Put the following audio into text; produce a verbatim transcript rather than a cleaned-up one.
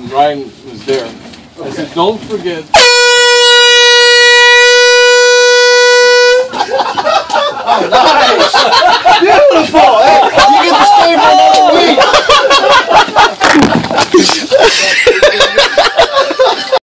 and Ryan was there. I said, don't forget